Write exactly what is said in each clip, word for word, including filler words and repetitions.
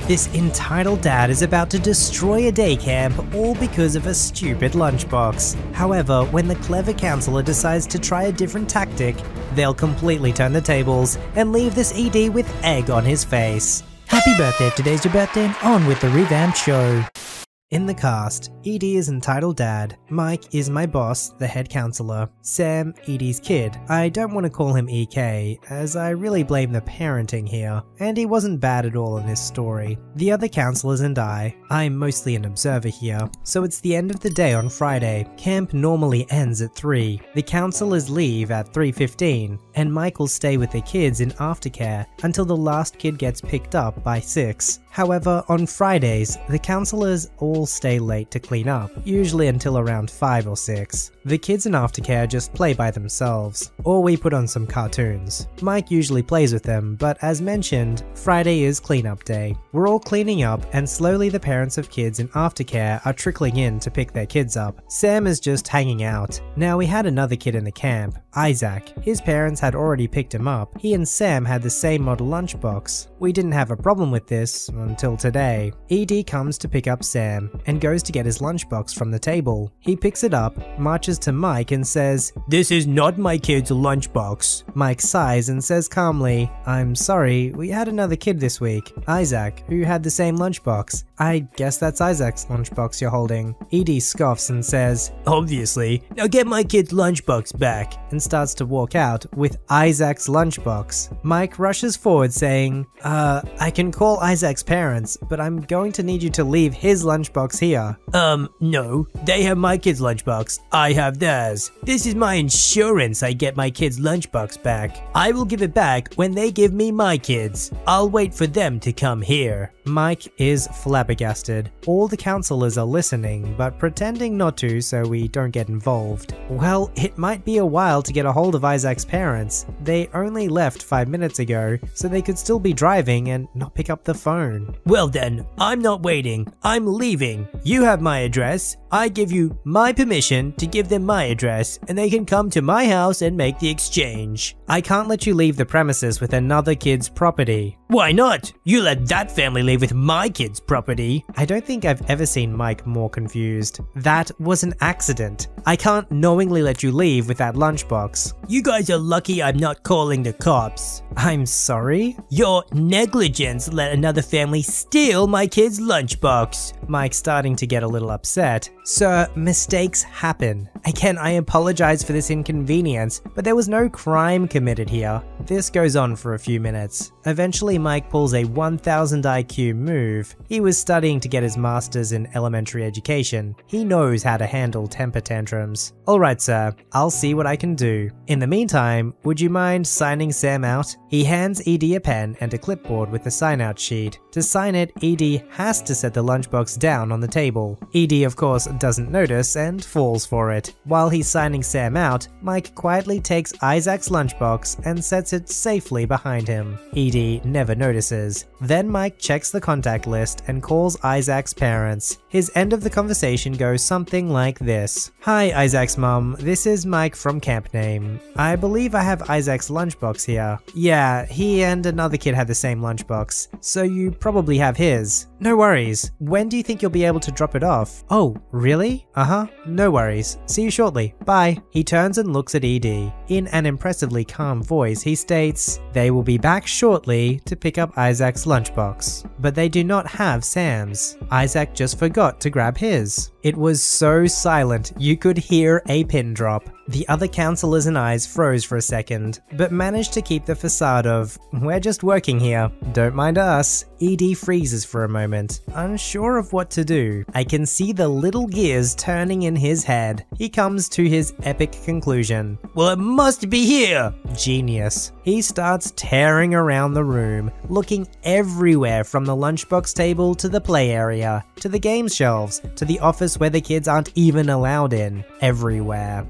This entitled dad is about to destroy a day camp all because of a stupid lunchbox. However, when the clever counselor decides to try a different tactic, they'll completely turn the tables and leave this E D with egg on his face. Happy birthday, today's your birthday, and on with the revamped show. In the cast, Edie is entitled dad, Mike is my boss, the head counselor, Sam, Edie's kid. I don't want to call him E K, as I really blame the parenting here, and he wasn't bad at all in this story. The other counselors and I, I'm mostly an observer here, so it's the end of the day on Friday. Camp normally ends at three. The counselors leave at three fifteen, and Mike will stay with the kids in aftercare until the last kid gets picked up by six. However, on Fridays, the counselors all stay late to clean up, usually until around five or six. The kids in aftercare just play by themselves, or we put on some cartoons. Mike usually plays with them, but as mentioned, Friday is cleanup day. We're all cleaning up, and slowly the parents of kids in aftercare are trickling in to pick their kids up. Sam is just hanging out. Now, we had another kid in the camp, Isaac. His parents had already picked him up. He and Sam had the same model lunchbox. We didn't have a problem with this until today. Edie comes to pick up Sam and goes to get his lunchbox from the table. He picks it up, marches to Mike and says, "This is not my kid's lunchbox." Mike sighs and says calmly, "I'm sorry, we had another kid this week, Isaac, who had the same lunchbox. I guess that's Isaac's lunchbox you're holding." Edie scoffs and says, "Obviously, now get my kid's lunchbox back," and starts to walk out with Isaac's lunchbox. Mike rushes forward saying, Uh, I can call Isaac's parents, but I'm going to need you to leave his lunchbox here." Um, no, they have my kid's lunchbox, I have theirs. This is my insurance I get my kid's lunchbox back. I will give it back when they give me my kids. I'll wait for them to come here. Mike is flabbergasted. All the counselors are listening, but pretending not to so we don't get involved. Well, it might be a while to get a hold of Isaac's parents. They only left five minutes ago, so they could still be driving and not pick up the phone. Well then, I'm not waiting. I'm leaving. You have my address. I give you my permission to give them my address, and they can come to my house and make the exchange. I can't let you leave the premises with another kid's property. Why not? You let that family leave with my kid's property. I don't think I've ever seen Mike more confused. That was an accident. I can't knowingly let you leave with that lunchbox. You guys are lucky I'm not calling the cops. I'm sorry? Your negligence let another family steal my kid's lunchbox. Mike's starting to get a little upset. Sir, mistakes happen. Again, I apologize for this inconvenience, but there was no crime committed here. This goes on for a few minutes. Eventually, Mike pulls a one thousand I Q move. He was studying to get his master's in elementary education. He knows how to handle temper tantrums. Alright sir, I'll see what I can do. In the meantime, would you mind signing Sam out? He hands Edie a pen and a clipboard with a sign-out sheet. To sign it, Edie has to set the lunchbox down on the table. Edie, of course, doesn't notice and falls for it. While he's signing Sam out, Mike quietly takes Isaac's lunchbox and sets it safely behind him. Edie never notices. Then Mike checks the contact list and calls Isaac's parents. His end of the conversation goes something like this. "Hi Isaac's mom, this is Mike from Camp Name. I believe I have Isaac's lunchbox here. Yeah, he and another kid had the same lunchbox, so you probably have his. No worries. When do you think you'll be able to drop it off? Oh, really? Uh-huh. No worries. See you shortly. Bye." He turns and looks at Edie. In an impressively calm voice, he states, "They will be back shortly to pick up Isaac's lunchbox." But they do not have Sam's. Isaac just forgot to grab his. It was so silent you could hear a pin drop. The other counselors and I froze for a second, but managed to keep the facade of, "We're just working here, don't mind us." Edie freezes for a moment, unsure of what to do. I can see the little gears turning in his head. He comes to his epic conclusion. "Well, it must be here." Genius. He starts tearing around the room, looking everywhere from the lunchbox table to the play area, to the game shelves, to the office where the kids aren't even allowed in. Everywhere. Mind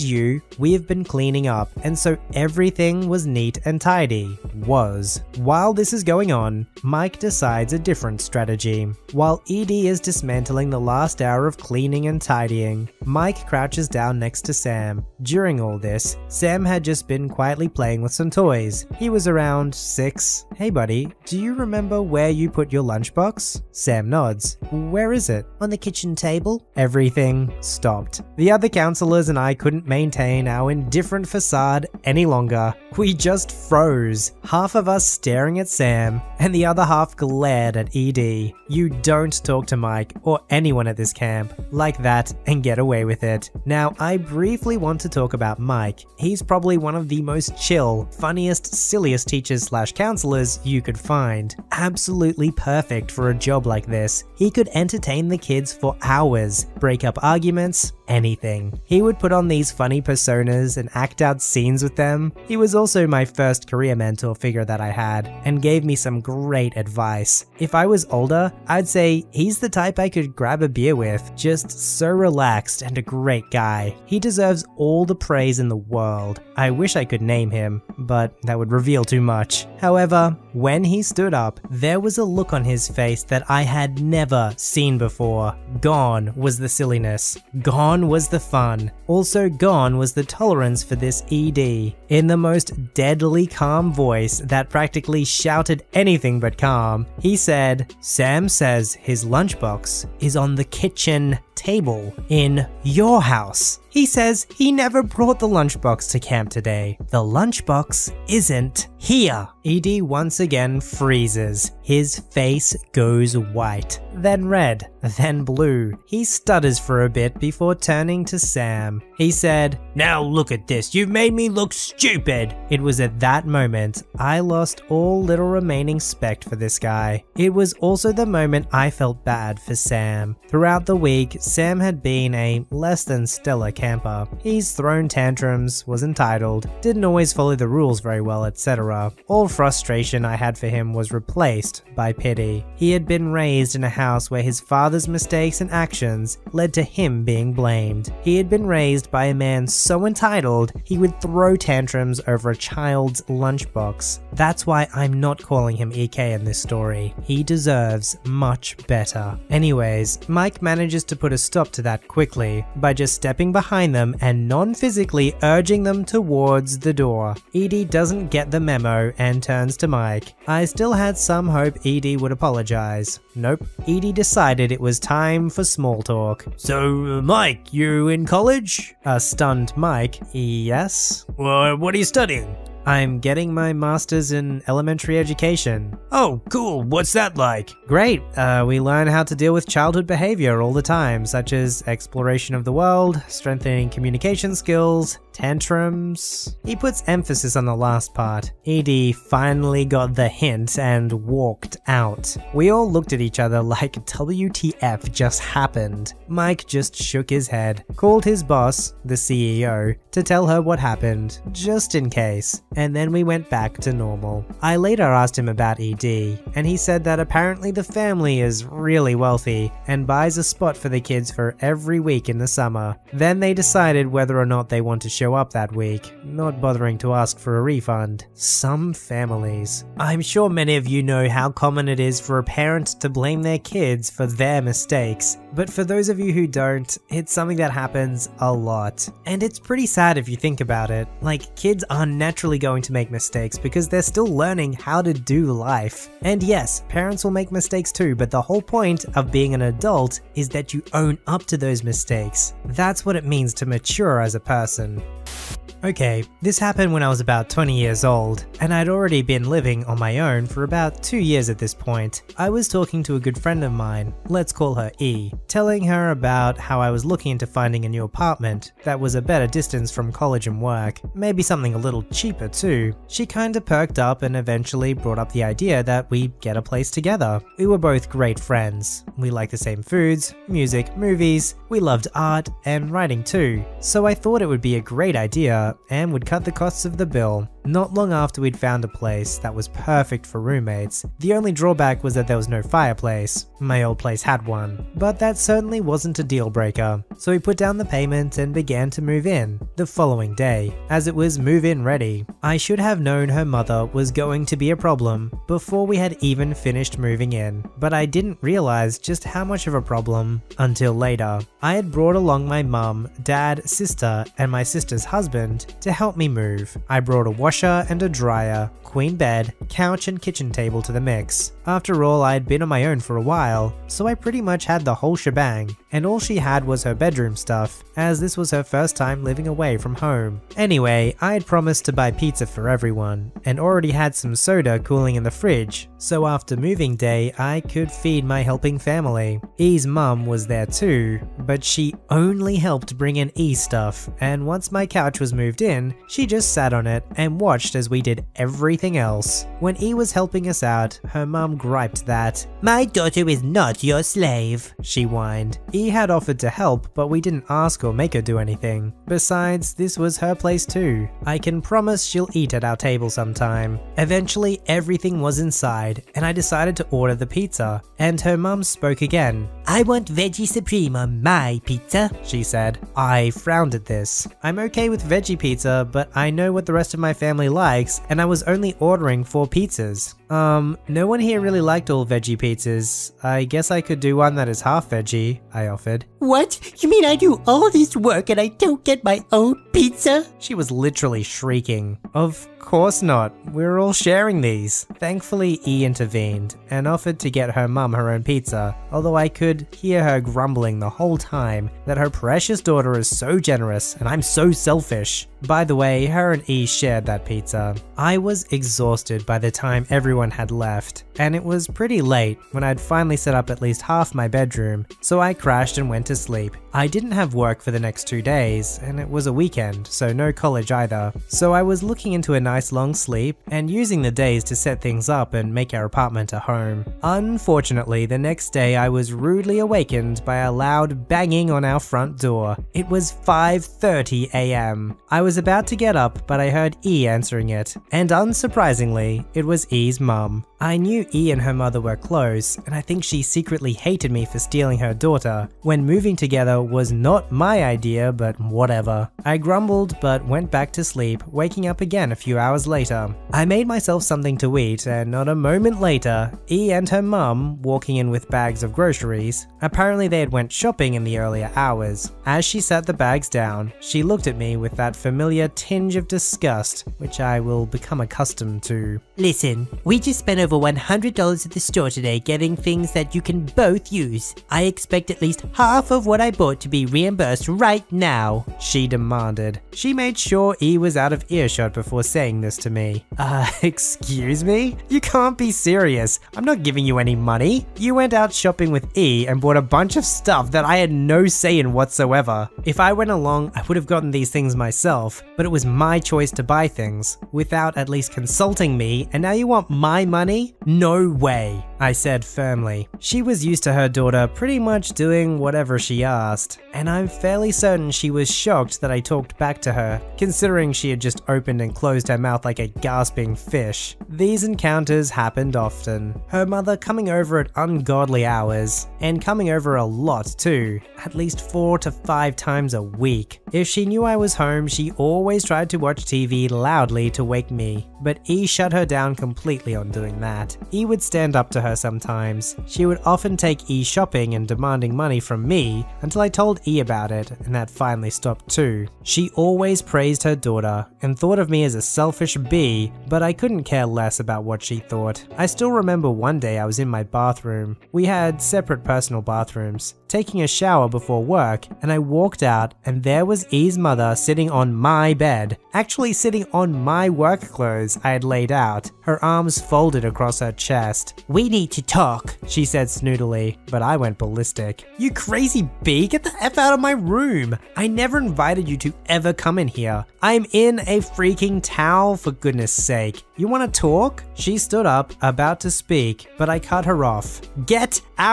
mind you, we have been cleaning up, and so everything was neat and tidy. Was. While this is going on, Mike decides a different strategy. While Edie is dismantling the last hour of cleaning and tidying, Mike crouches down next to Sam. During all this, Sam had just been quietly playing with some toys. He was around six. Hey buddy, do you remember where you put your lunchbox? Sam nods. Where is it? On the kitchen table? Everything stopped. The other counselors and I couldn't maintain our indifferent facade any longer. We just froze, half of us staring at Sam, and the other half glared at Edie. You don't talk to Mike or anyone at this camp like that and get away with it. Now, I briefly want to talk about Mike. He's probably one of the most chill, funniest, silliest teachers slash counselors you could find. Absolutely perfect for a job like this. He could entertain the kids for hours, break up arguments, anything. He would put on these funny personas and act out scenes with them. He was also my first career mentor figure that I had, and gave me some great advice. If I was older, I'd say he's the type I could grab a beer with, just so relaxed and a great guy. He deserves all the praise in the world. I wish I could name him, but that would reveal too much. However, when he stood up, there was a look on his face that I had never seen before. Gone was the silliness. Gone was the fun. Also gone was the tolerance for this E D. In the most deadly calm voice that practically shouted anything but calm, he said, Sam says his lunchbox is on the kitchen table in your house. He says he never brought the lunchbox to camp today. The lunchbox isn't here. Edie once again freezes. His face goes white, then red, then blue. He stutters for a bit before turning to Sam. He said, "Now look at this, you've made me look stupid." It was at that moment I lost all little remaining respect for this guy. It was also the moment I felt bad for Sam. Throughout the week, Sam had been a less than stellar camper. He's thrown tantrums, was entitled, didn't always follow the rules very well, et cetera. All frustration I had for him was replaced by pity. He had been raised in a house where his father's mistakes and actions led to him being blamed. He had been raised by a man so entitled he would throw tantrums over a child's lunchbox. That's why I'm not calling him E K in this story. He deserves much better. Anyways, Mike manages to put a stop to that quickly by just stepping behind them and non-physically urging them towards the door. Edie doesn't get the memo and turns to Mike. I still had some hope Edie would apologize. Nope. Edie decided it was time for small talk. "So, uh, Mike, you in college?" A stunned Mike. "Yes." "Well, what are you studying?" "I'm getting my master's in elementary education." "Oh, cool. What's that like?" "Great. Uh, we learn how to deal with childhood behavior all the time, such as exploration of the world, strengthening communication skills, tantrums." He puts emphasis on the last part. Edie finally got the hint and walked out. We all looked at each other like W T F just happened. Mike just shook his head, called his boss, the C E O, to tell her what happened, just in case, and then we went back to normal. I later asked him about E D, and he said that apparently the family is really wealthy and buys a spot for the kids for every week in the summer. Then they decided whether or not they want to show up that week, not bothering to ask for a refund. Some families. I'm sure many of you know how common it is for a parent to blame their kids for their mistakes, but for those of you who don't, it's something that happens a lot. And it's pretty sad if you think about it. Like, kids are naturally going to make mistakes because they're still learning how to do life. And yes, parents will make mistakes too, but the whole point of being an adult is that you own up to those mistakes. That's what it means to mature as a person. Okay, this happened when I was about twenty years old, and I'd already been living on my own for about two years at this point. I was talking to a good friend of mine, let's call her E, telling her about how I was looking into finding a new apartment that was a better distance from college and work, maybe something a little cheaper too. She kinda perked up and eventually brought up the idea that we get a place together. We were both great friends. We liked the same foods, music, movies, we loved art, and writing too. So I thought it would be a great idea and would cut the costs of the bill. Not long after we'd found a place that was perfect for roommates. The only drawback was that there was no fireplace. My old place had one, but that certainly wasn't a deal breaker. So we put down the payment and began to move in the following day, as it was move-in ready. I should have known her mother was going to be a problem before we had even finished moving in, but I didn't realize just how much of a problem until later. I had brought along my mum, dad, sister, and my sister's husband to help me move. I brought a washer and a dryer, queen bed, couch and kitchen table to the mix. After all, I had been on my own for a while, so I pretty much had the whole shebang, and all she had was her bedroom stuff, as this was her first time living away from home. Anyway, I had promised to buy pizza for everyone, and already had some soda cooling in the fridge, so after moving day, I could feed my helping family. E's mum was there too, but she only helped bring in E stuff, and once my couch was moved in, she just sat on it and watched as we did everything else. When E was helping us out, her mum griped that, "My daughter is not your slave," she whined. E had offered to help, but we didn't ask or make her do anything. Besides, this was her place too. I can promise she'll eat at our table sometime. Eventually, everything was inside, and I decided to order the pizza, and her mum spoke again. "I want veggie supreme on my pizza," she said. I frowned at this. I'm okay with veggie pizza, but I know what the rest of my family likes, and I was only ordering four pizzas. Um, no one here really liked all veggie pizzas. I guess I could do one that is half veggie, I offered. "What? You mean I do all this work and I don't get my own pizza?" She was literally shrieking. Of course not. We're all sharing these. Thankfully, E intervened and offered to get her mum her own pizza, although I could hear her grumbling the whole time that her precious daughter is so generous and I'm so selfish. By the way, her and E shared that pizza. I was exhausted by the time everyone had left, and it was pretty late when I'd finally set up at least half my bedroom, so I crashed and went to sleep. I didn't have work for the next two days, and it was a weekend, so no college either. So I was looking into a nice long sleep and using the days to set things up and make our apartment a home. Unfortunately, the next day I was rudely awakened by a loud banging on our front door. It was five thirty a m I was about to get up, but I heard E answering it, and unsurprisingly, it was E's mum. I knew E and her mother were close, and I think she secretly hated me for stealing her daughter, when moving together was not my idea, but whatever. I grumbled, but went back to sleep, waking up again a few hours later. I made myself something to eat, and not a moment later, E and her mum walking in with bags of groceries. Apparently they had went shopping in the earlier hours. As she set the bags down, she looked at me with that familiar tinge of disgust, which I will become accustomed to. "Listen, we just spent over one hundred dollars at the store today getting things that you can both use. I expect at least half of what I bought to be reimbursed right now," she demanded. She made sure E was out of earshot before saying this to me. Uh, excuse me? You can't be serious. I'm not giving you any money. You went out shopping with E and bought a bunch of stuff that I had no say in whatsoever. If I went along, I would have gotten these things myself, but it was my choice to buy things without at least consulting me, and now you want my money? No way, I said firmly. She was used to her daughter pretty much doing whatever she asked, and I'm fairly certain she was shocked that I talked back to her, considering she had just opened and closed her mouth like a gasping fish. These encounters happened often, her mother coming over at ungodly hours, and coming over a lot too, at least four to five times a week. If she knew I was home, she always tried to watch T V loudly to wake me, but E shut her down completely on doing that. E would stand up to her sometimes. She would often take E shopping and demanding money from me until I told E about it, and that finally stopped too. She always praised her daughter and thought of me as a selfish bee, but I couldn't care less about what she thought. I still remember one day I was in my bathroom. We had separate personal bathrooms, taking a shower before work, and I walked out and there was E's mother sitting on my bed, actually sitting on my work clothes I had laid out, her arms folded across her chest. "We need to talk," she said snootily, but I went ballistic. "You crazy bee, get the F out of my room! I never invited you to ever come in here. I'm in a freaking towel, for goodness sake. You wanna talk?" She stood up, about to speak, but I cut her off. "Get out!"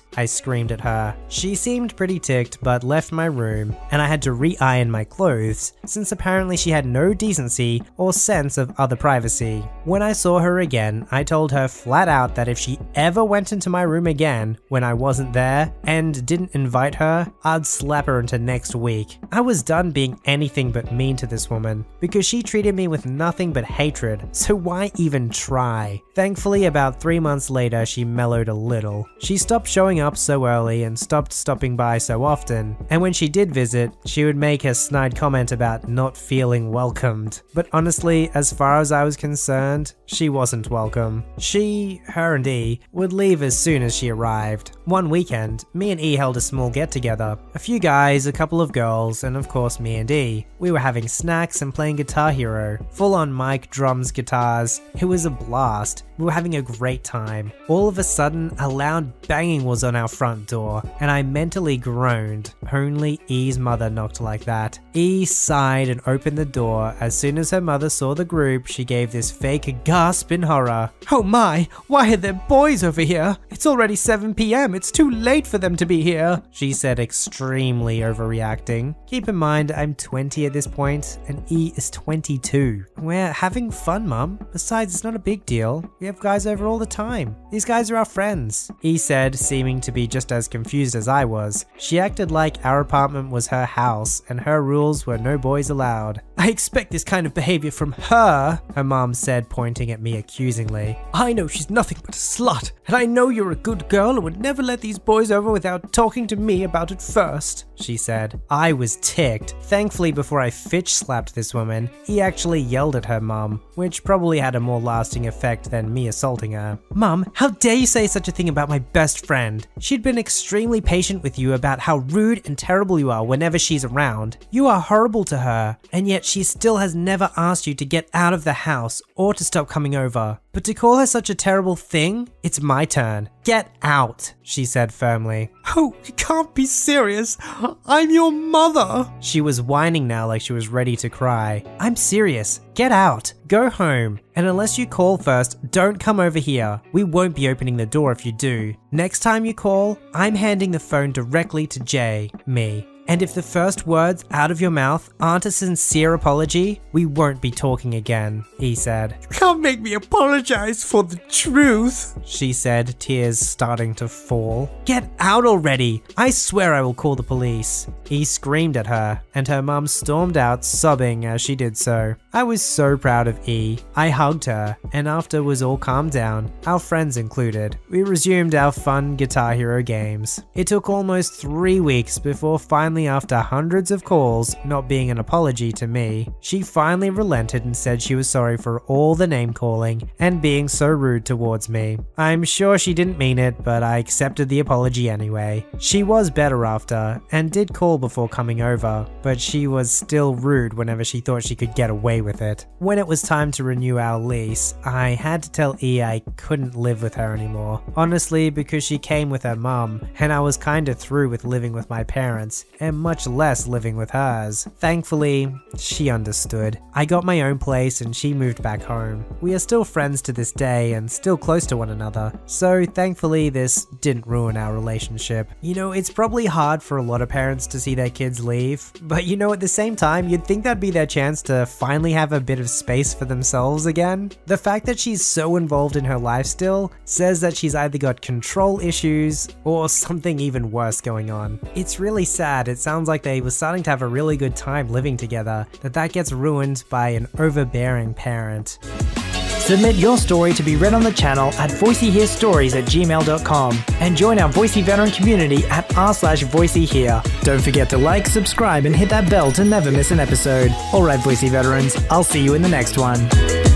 I screamed at her. She seemed pretty ticked but left my room, and I had to re-iron my clothes since apparently she had no decency or sense of other privacy. When I saw her again, I told her flat out that if she ever went into my room again when I wasn't there and didn't invite her, I'd slap her into next week. I was done being anything but mean to this woman because she treated me with nothing but hatred, so why even try? Thankfully, about three months later, she mellowed a little. She stopped showing up so early and stopped stopping by so often, and when she did visit, she would make a snide comment about not feeling welcomed. But honestly, as far as I was concerned, she wasn't welcome. She, her and E, would leave as soon as she arrived. One weekend, me and E held a small get-together. A few guys, a couple of girls, and of course me and E. We were having snacks and playing Guitar Hero. Full-on mic, drums, guitars. It was a blast. We were having a great time. All of a sudden, a loud banging was on our front door, and I mentally groaned. Only E's mother knocked like that. E sighed and opened the door. As soon as her mother saw the group, she gave this fake gasp in horror. "Oh my, why are there boys over here? It's already seven p m, it's too late for them to be here," she said, extremely overreacting. Keep in mind, I'm twenty at this point, and E is twenty-two. We're having fun, Mum. Besides, it's not a big deal. We have guys over all the time. These guys are our friends, E said, seeming to be just as confused as I was. She acted like our apartment was her house, and her rules were no boys allowed. "I expect this kind of behavior from her," her mom said, pointing at me accusingly. "I know she's nothing but a slut, and I know you're a good girl and would never let these boys over without talking to me about it first," she said. I was ticked. Thankfully, before I fitch slapped this woman, he actually yelled at her mom, which probably had a more lasting effect than me assaulting her. "Mum, how dare you say such a thing about my best friend? She'd been extremely patient with you about how rude and terrible you are whenever she's around. You are horrible to her, and yet she still has never asked you to get out of the house or to stop coming over. But to call her such a terrible thing, it's my turn. Get out," she said firmly. "Oh, you can't be serious. I'm your mother." She was whining now like she was ready to cry. "I'm serious. Get out. Go home. And unless you call first, don't come over here. We won't be opening the door if you do. Next time you call, I'm handing the phone directly to Jay, me. And if the first words out of your mouth aren't a sincere apology, we won't be talking again," he said. "You can't make me apologize for the truth," she said, tears starting to fall. "Get out already. I swear I will call the police." He screamed at her, and her mum stormed out sobbing as she did so. I was so proud of E. I hugged her, and after it was all calmed down, our friends included, we resumed our fun Guitar Hero games. It took almost three weeks before finally, after hundreds of calls not being an apology to me, she finally relented and said she was sorry for all the name calling and being so rude towards me. I'm sure she didn't mean it, but I accepted the apology anyway. She was better after, and did call before coming over, but she was still rude whenever she thought she could get away with it. When it was time to renew our lease, I had to tell E I couldn't live with her anymore. Honestly, because she came with her mum, and I was kinda through with living with my parents, and much less living with hers. Thankfully, she understood. I got my own place and she moved back home. We are still friends to this day and still close to one another, so thankfully this didn't ruin our relationship. You know, it's probably hard for a lot of parents to see their kids leave, but you know, at the same time, you'd think that'd be their chance to finally have a bit of space for themselves again. The fact that she's so involved in her life still says that she's either got control issues or something even worse going on. It's really sad. It sounds like they were starting to have a really good time living together, that that gets ruined by an overbearing parent. Submit your story to be read on the channel at voiceyherestories at gmail dot com and join our Voicey veteran community at r slash voiceyhere. Don't forget to like, subscribe, and hit that bell to never miss an episode. Alright, Voicey veterans, I'll see you in the next one.